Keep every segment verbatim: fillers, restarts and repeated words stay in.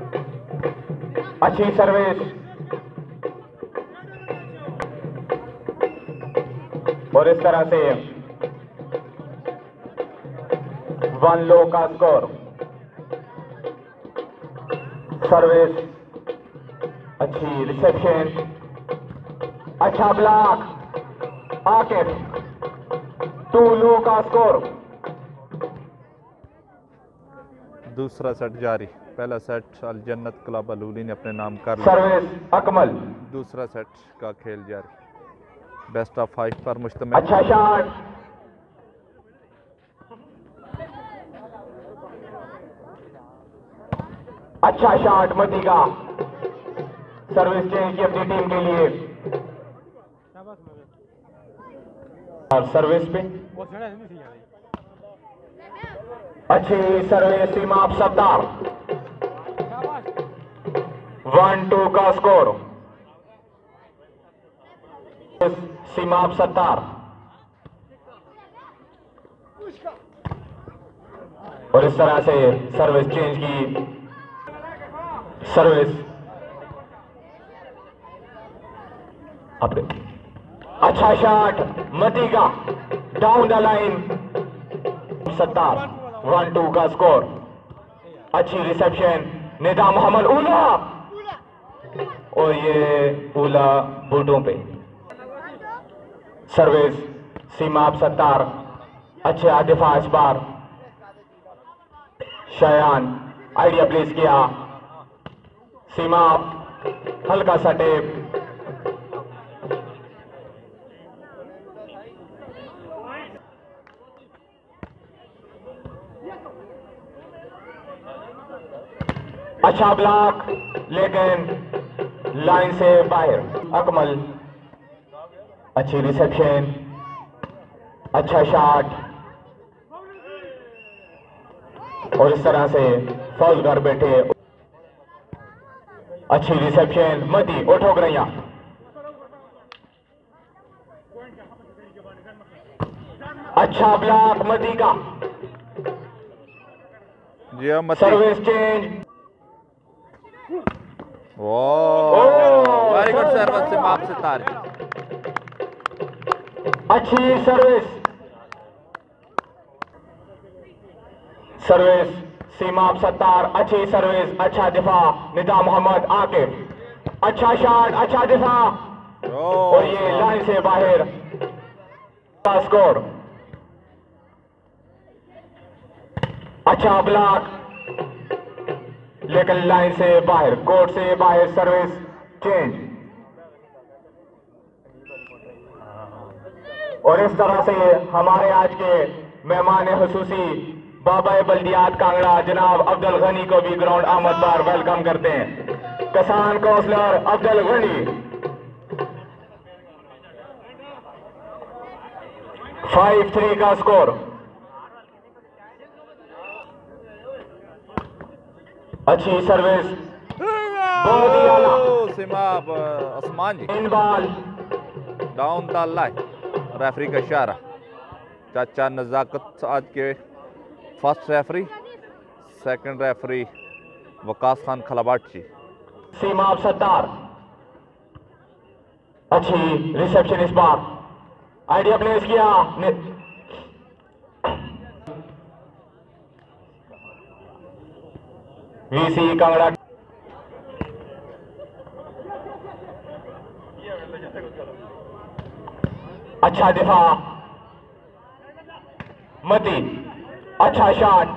अच्छी सर्विस और इस तरह से वन लो का स्कोर। सर्विस अच्छी, रिसेप्शन अच्छा, ब्लॉक आकिब, टू लो का स्कोर। दूसरा सेट जारी। पहला सेट अल जन्नत क्लब अलूली ने अपने नाम कर लिया। सर्विस अकमल, दूसरा सेट का खेल जारी। बेस्ट ऑफ फाइव पर मुश्तमिल। अच्छा शॉट, अच्छा शॉट मती का। सर्विस चेंज की अपनी टीम के लिए और सर्विस पे अच्छी service Seema Sattar, one two का स्कोर। सीमा सत्तार और इस तरह से सर्विस चेंज की। सर्विस अपने अच्छा शॉट मती का, down the line, Sattar, one two का स्कोर। अच्छी रिसेप्शन, निदा मोहम्मद उला और ये उला बूटों पे। सर्विस सीमा सत्तार, अच्छे दिफा इस बार। शयान आइडिया प्लेस किया, सीमा हल्का सा टेप। अच्छा ब्लॉक लेकिन लाइन से बाहर। अकमल अच्छी रिसेप्शन, अच्छा शॉट और इस तरह से फौज घर बैठे। अच्छी रिसेप्शन मती उठो ग्रैया, अच्छा ब्लॉक मती का। Service change, very good service Seema Sattar. अच्छी सर्विस, सर्विस सीमा सत्तार, अच्छी सर्विस, अच्छा दिफा निदा मोहम्मद आकिब, अच्छा शॉट, अच्छा दिफा और ये लाइन से बाहर का स्कोर। अच्छा ब्लॉक लेकिन लाइन से बाहर, कोर्ट से बाहर। सर्विस चेंज और इस तरह से हमारे आज के मेहमान हुसूसी बाबा बल्दियात कांगड़ा जनाब अब्दुल गनी को भी ग्राउंड आमद पर वेलकम करते हैं। किसान counsellor Abdul Gani, five three का स्कोर। अच्छी सर्विस, बहुत ही आला Seema Asman ji, in ball down the line. Referee का इशारा। चाचा नजाकत आज के first referee, second referee Waqas Khan खलाबाट जी। सीमा सत्तार, अच्छी रिसेप्शन इस बार। आइडिया प्लेस किया, वीसी कांगड़ा। अच्छा दिफा मती, अच्छा शॉट,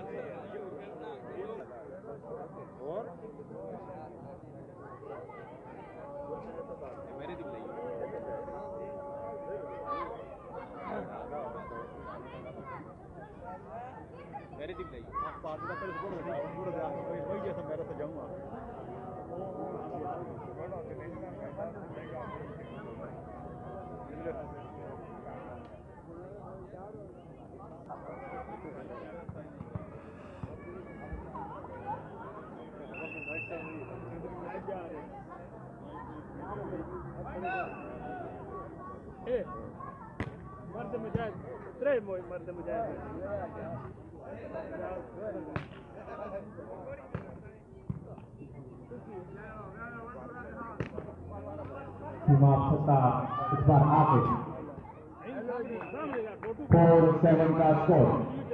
مرد مجاهد تري موي مرد مجاهد सीमा सत्ता इस बार आगे फोर सेवन का स्कोर।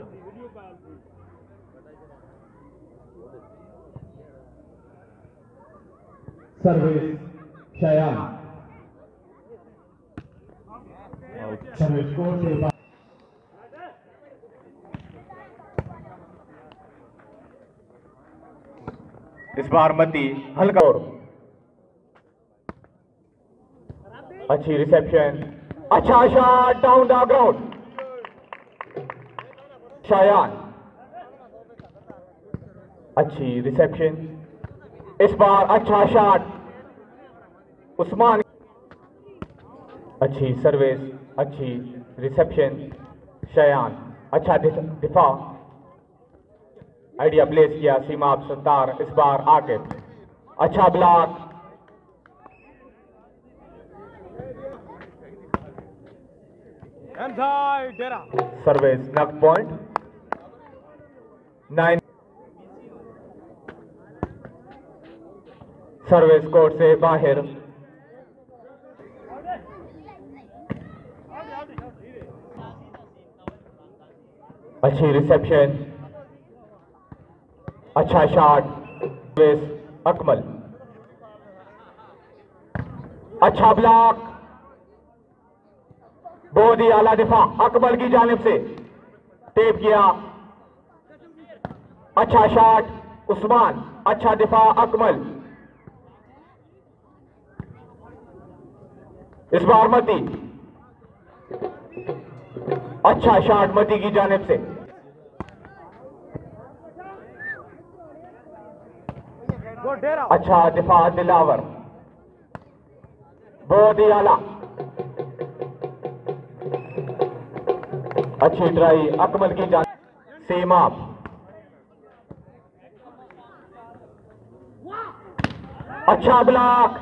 सर्विस शयान सर्विस स्कोर से बाहर। इस बार मती हल्का और अच्छी रिसेप्शन, अच्छा shot down the ground. Shayan अच्छी रिसेप्शन, इस बार अच्छा शॉट उस्मान, अच्छी सर्विस, अच्छी रिसेप्शन शायान, अच्छा दिफा, आइडिया प्लेस किया सीमा सत्तार, इस बार आके अच्छा ब्लॉक, सर्विस नक पॉइंट नाइन, सर्विस कोर्ट से बाहर, अच्छी रिसेप्शन, अच्छा शॉट, सर्विस अकमल, अच्छा ब्लॉक, बहुत ही आला दिफा अकमल की जानिब से, टेप किया, अच्छा शॉट उस्मान, अच्छा दिफा अकमल, इस बार मती, अच्छा शॉट मती की जानिब से, अच्छा दिफा दिलावर, बहुत ही आला, अच्छी ट्राई अकमल की जान, सीमा, अच्छा block,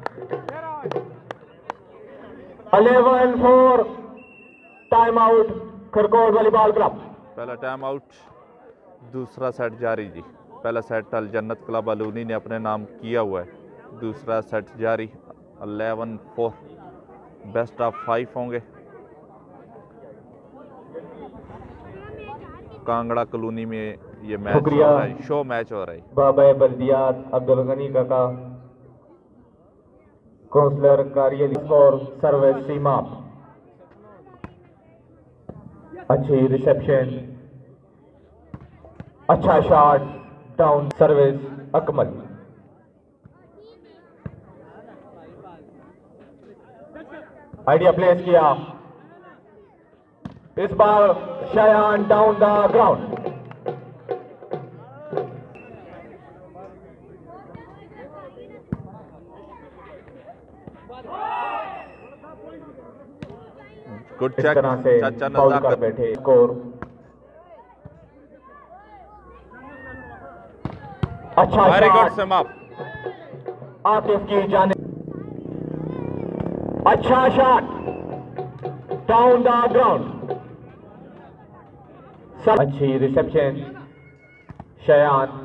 eleven four, time out Kharkot volleyball club. पहला टाइम आउट, दूसरा सेट जारी जी। पहला सेट अल जन्नत क्लब अलूनी ने अपने नाम किया हुआ है, दूसरा सेट जारी, eleven four, best of five होंगे। कांगड़ा कॉलोनी में ये मैच हो रहा है, शो मैच हो रहा है। बाबा बल्दियात अब्दुल गनी काका, काउंसलर कार्यालय और सर्विस सीमा, अच्छी रिसेप्शन, अच्छा shot down, service Akmal, idea place किया, इस बार Shayan down the ground, good इस चेक, तरह से चाचा फाउल कर नजाकत, बैठे, स्कोर अच्छा वेरी गुड शॉट समाप्त। आतिफ की जानिब, अच्छा शॉट डाउन द ग्राउंड, अच्छी रिसेप्शन शयान,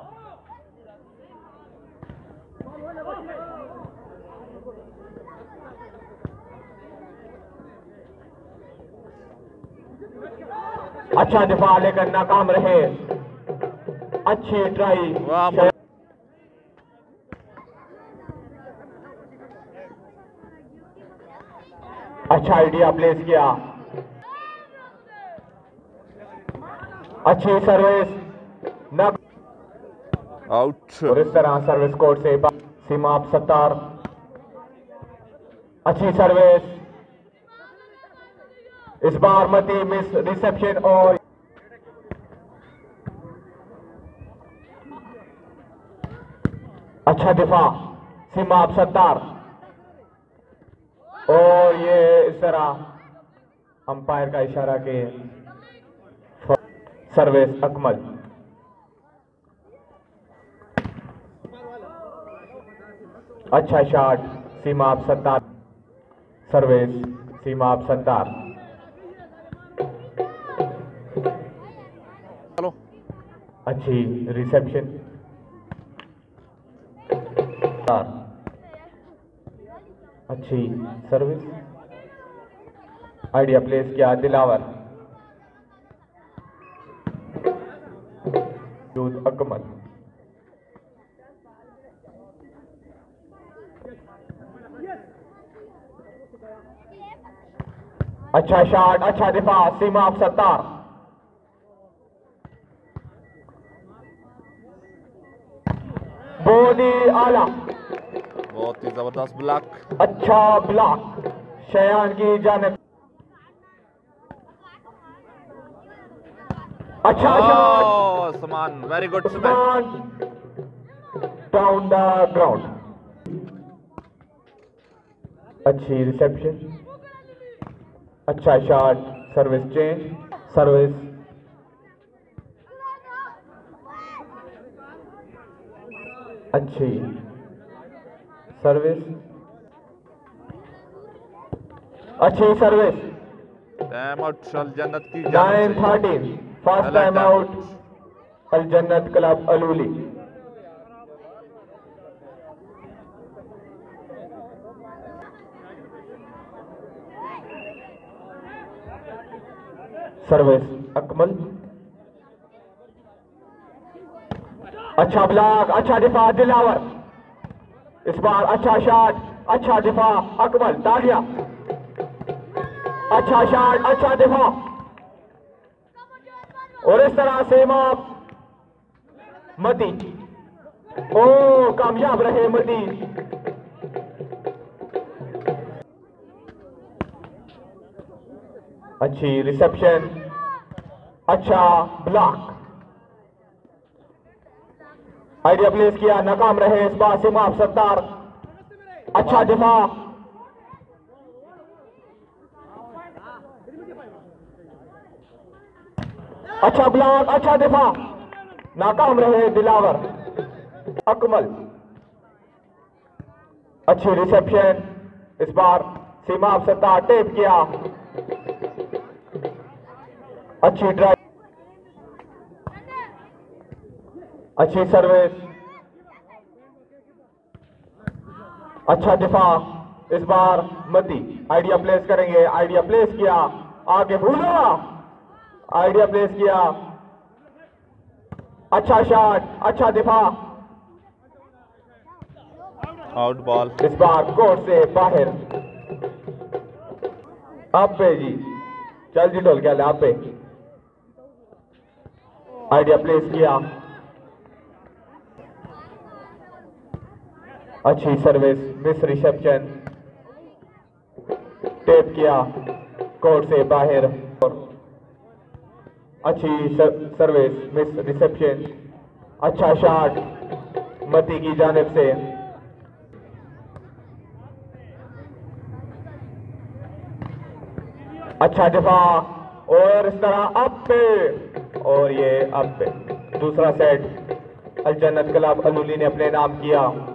अच्छा दिफा लेकर नाकाम रहे, अच्छी ट्राई, वाह, अच्छा आइडिया प्लेस किया, अच्छी सर्विस न आउट। और इस तरह सर्विस कोर्ट से सीमा आप सत्तार। अच्छी सर्विस, इस बार मती मिस रिसेप्शन और अच्छा दिफा सीमा आप सत्तार। और ये इस तरह अंपायर का इशारा के सर्विस अकमल। अच्छा शॉट सीमा आप सत्तार। सर्विस सीमा आप सत्तार। चलो अच्छी रिसेप्शन। अच्छी सर्विस, आइडिया प्लेस किया दिलावर। दूध अकमल। अच्छा शॉट, अच्छा दिफा सीमा आप सत्तार। बहुत ही आला, बहुत ही जबरदस्त ब्लॉक। अच्छा ब्लॉक शयान की जानिब। अच्छा shot Usman, very good Usman down the ground. अच्छी रिसेप्शन, अच्छा शॉट, सर्विस चेंज, सर्विस अच्छी सर्विस, अच्छी service. Time out Al Jannat की नाइन जानिब से। Thirteen first time out Al Jannat club अलूली। Service Akmal. अच्छा ब्लॉक, अच्छा दिफा दिलावर। इस बार अच्छा शॉट, अच्छा दिफा अकमल। तालिया, अच्छा शॉट, अच्छा दिफा। और इस तरह से माप मती। ओ कामयाब रहे मती। अच्छी रिसेप्शन, अच्छा ब्लॉक, आइडिया प्लेस किया, नाकाम रहे इस बार सीमा आप सत्तार। अच्छा दिफा, अच्छा ब्लॉक, अच्छा दिफा, नाकाम रहे दिलावर अकमल। अच्छी रिसेप्शन, इस बार सीमा आप सत्तार टेप किया। अच्छी ड्राइव, अच्छी सर्विस, अच्छा दिफा, इस बार मती। आइडिया प्लेस करेंगे, आइडिया प्लेस किया, आगे भूला, आइडिया प्लेस किया। अच्छा शॉट, अच्छा दिफा, आउट बॉल। इस बार कोर्ट से बाहर। आप पे जी, चल जी ढोल क्या आप पे। आइडिया प्लेस किया, अच्छी सर्विस, मिस रिसेप्शन, टेप किया, कोर्ट से बाहर। और अच्छी सर, सर्विस, मिस रिसेप्शन, अच्छा शॉट मती की जानिब से। अच्छा दिफा, और इस तरह अप पे, और ये अप पे। दूसरा सेट अल जन्नत क्लब अलूली ने अपने नाम किया।